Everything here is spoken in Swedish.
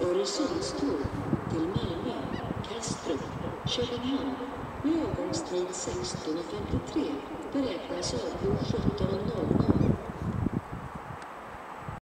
Öresundståg till Malmö, Kastrup, Köpenhamn med avgångstid 16.53 beräknas avgå 17.00.